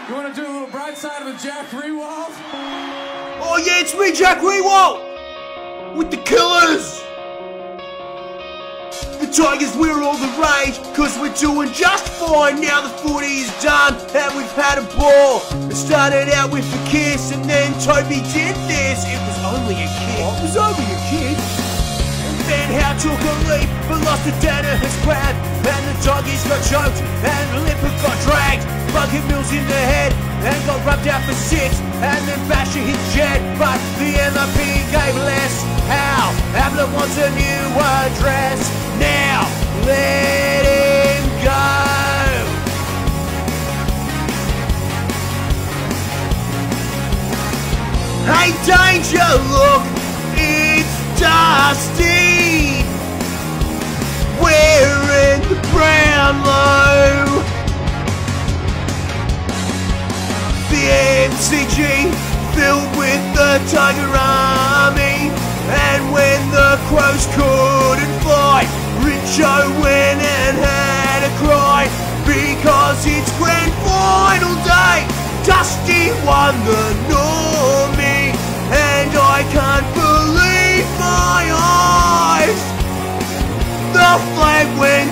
You want to do a little Brightside with Jack Riewoldt? Oh yeah, it's me, Jack Riewoldt! With the Killers! The Tigers, we're all the rage, cause we're doing just fine. Now the footy is done, and we've had a ball. It started out with a kiss, and then Toby did this. It was only a kid. It was only a kid. Then Howe took a leap, but lost to Danaher's grab. And the doggies got choked, and Lipper got dragged. Bucket Mills in the head, and got rubbed out for 6. And then Basher hit Jed, but the MLP gave less. Howe, Abler wants a new address. Now, let him go. Hey Danger, look, it's Dusty. We're in the Brownlow. The MCG filled with the Tiger Army. And when the Crows couldn't fly, Richo went and had a cry. Because it's grand final day, Dusty won the Normie. And I can't believe my eyes. The flag went